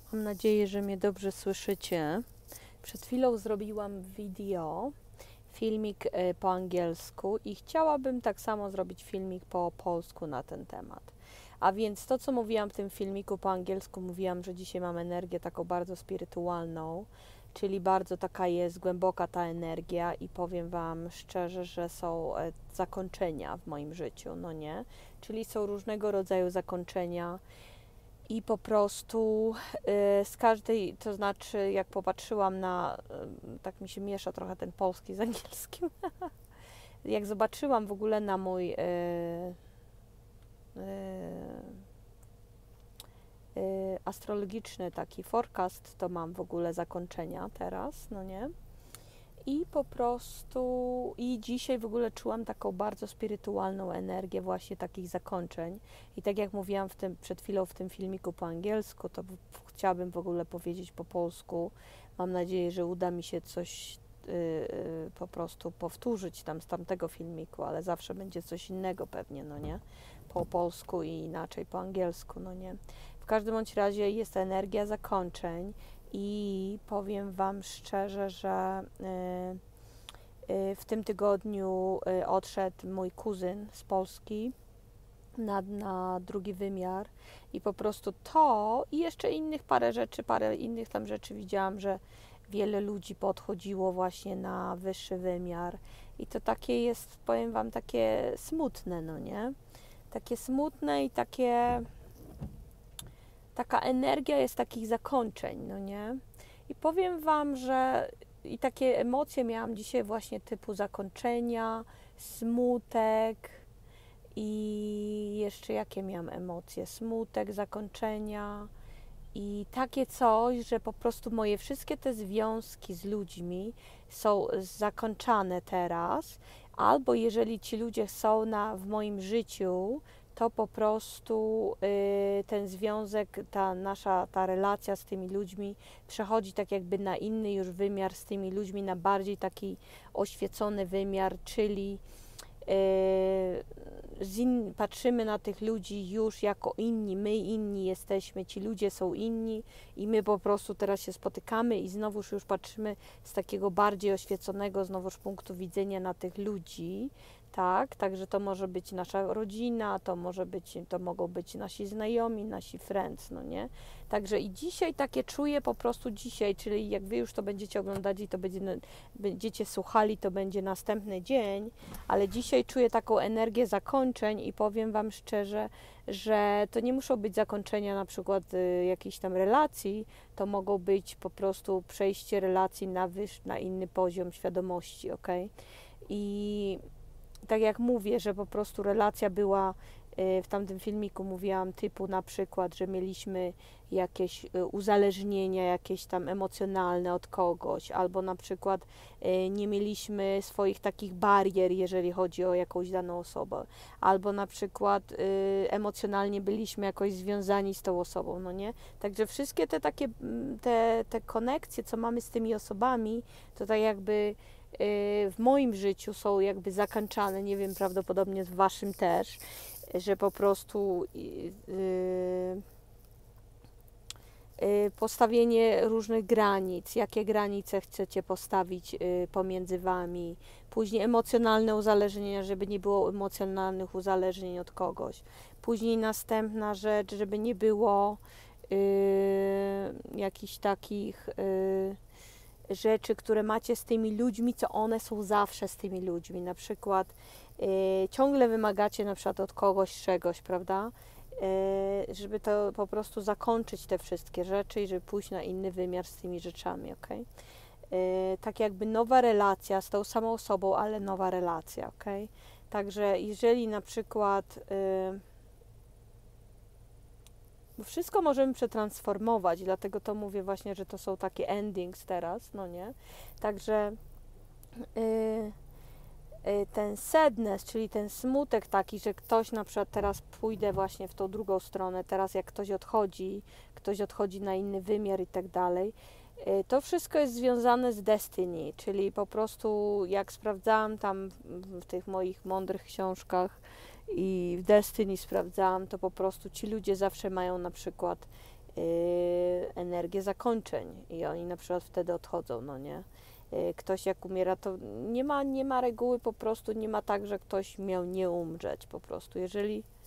Mam nadzieję, że mnie dobrze słyszycie. Przed chwilą zrobiłam filmik po angielsku i chciałabym tak samo zrobić filmik po polsku na ten temat. A więc to, co mówiłam w tym filmiku po angielsku, mówiłam, że dzisiaj mam energię taką bardzo spirytualną, czyli bardzo taka jest głęboka ta energia i powiem Wam szczerze, że są zakończenia w moim życiu, no nie? Czyli są różnego rodzaju zakończenia. I po prostu z każdej, to znaczy jak popatrzyłam na, tak mi się miesza trochę ten polski z angielskim, jak zobaczyłam w ogóle na mój astrologiczny taki forecast, to mam w ogóle zakończenia teraz, no nie? I po prostu, i dzisiaj w ogóle czułam taką bardzo spirytualną energię właśnie takich zakończeń. I tak jak mówiłam przed chwilą w tym filmiku po angielsku, to chciałabym w ogóle powiedzieć po polsku. Mam nadzieję, że uda mi się coś po prostu powtórzyć tam z tamtego filmiku, ale zawsze będzie coś innego pewnie, no nie? Po polsku i inaczej po angielsku, no nie? W każdym bądź razie jest energia zakończeń. I powiem Wam szczerze, że w tym tygodniu odszedł mój kuzyn z Polski na drugi wymiar i po prostu to i jeszcze parę innych tam rzeczy widziałam, że wiele ludzi podchodziło właśnie na wyższy wymiar i to takie jest, powiem Wam, takie smutne, no nie? Takie smutne i taka energia jest takich zakończeń, no nie? I powiem Wam, że i takie emocje miałam dzisiaj właśnie typu zakończenia, smutek i jeszcze jakie miałam emocje? Smutek, zakończenia i takie coś, że po prostu moje wszystkie te związki z ludźmi są zakończane teraz, albo jeżeli ci ludzie są w moim życiu, to po prostu ten związek, ta relacja z tymi ludźmi przechodzi tak jakby na inny już wymiar z tymi ludźmi, na bardziej taki oświecony wymiar, czyli patrzymy na tych ludzi już jako inni, my inni jesteśmy, ci ludzie są inni i my po prostu teraz się spotykamy i znowuż już patrzymy z takiego bardziej oświeconego znowuż punktu widzenia na tych ludzi, tak, także to może być nasza rodzina, to mogą być nasi znajomi, nasi friends, no nie? Także i dzisiaj takie czuję po prostu dzisiaj, czyli jak Wy już to będziecie oglądać i to będziecie słuchali, to będzie następny dzień, ale dzisiaj czuję taką energię zakończeń i powiem Wam szczerze, że to nie muszą być zakończenia na przykład jakiejś tam relacji, to mogą być po prostu przejście relacji na inny poziom świadomości, ok? I tak jak mówię, że po prostu relacja była, w tamtym filmiku mówiłam typu na przykład, że mieliśmy jakieś uzależnienia, jakieś tam emocjonalne od kogoś, albo na przykład nie mieliśmy swoich takich barier, jeżeli chodzi o jakąś daną osobę, albo na przykład emocjonalnie byliśmy jakoś związani z tą osobą, no nie? Także wszystkie te takie, te konekcje, co mamy z tymi osobami, to tak jakby w moim życiu są jakby zakończane, nie wiem, prawdopodobnie w Waszym też, że po prostu postawienie różnych granic, jakie granice chcecie postawić pomiędzy Wami, później emocjonalne uzależnienia, żeby nie było emocjonalnych uzależnień od kogoś, później następna rzecz, żeby nie było jakichś takich rzeczy, które macie z tymi ludźmi, co one są zawsze z tymi ludźmi. Na przykład ciągle wymagacie na przykład od kogoś czegoś, prawda? Żeby to po prostu zakończyć te wszystkie rzeczy i żeby pójść na inny wymiar z tymi rzeczami, ok? Tak jakby nowa relacja z tą samą osobą, ale nowa relacja, ok? Także jeżeli na przykład bo wszystko możemy przetransformować, dlatego to mówię właśnie, że to są takie endings teraz, no nie? Także ten sadness, czyli ten smutek taki, że ktoś na przykład teraz pójdę właśnie w tą drugą stronę, teraz jak ktoś odchodzi na inny wymiar i tak dalej, to wszystko jest związane z destiny, czyli po prostu jak sprawdzałam tam w tych moich mądrych książkach i w Destiny sprawdzałam, to po prostu ci ludzie zawsze mają na przykład energię zakończeń i oni na przykład wtedy odchodzą, no nie? Ktoś jak umiera, to nie ma reguły, po prostu nie ma tak, że ktoś miał nie umrzeć po prostu. Jeżeli